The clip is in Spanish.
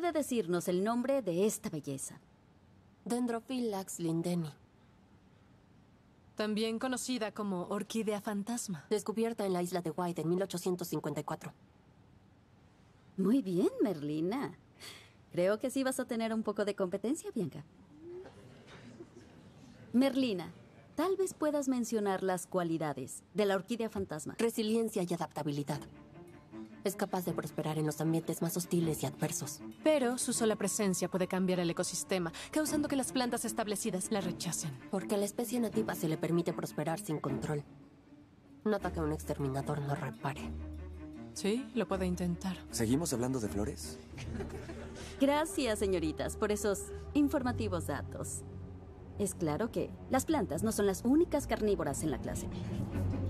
puede decirnos el nombre de esta belleza? Dendrophyllax lindeni. También conocida como orquídea fantasma. Descubierta en la isla de White en 1854. Muy bien, Merlina. Creo que sí vas a tener un poco de competencia, Bianca. Merlina, tal vez puedas mencionar las cualidades de la orquídea fantasma. Resiliencia y adaptabilidad. Es capaz de prosperar en los ambientes más hostiles y adversos. Pero su sola presencia puede cambiar el ecosistema, causando que las plantas establecidas la rechacen. Porque a la especie nativa se le permite prosperar sin control. Nota que un exterminador no repare. Sí, lo puede intentar. ¿Seguimos hablando de flores? Gracias, señoritas, por esos informativos datos. Es claro que las plantas no son las únicas carnívoras en la clase.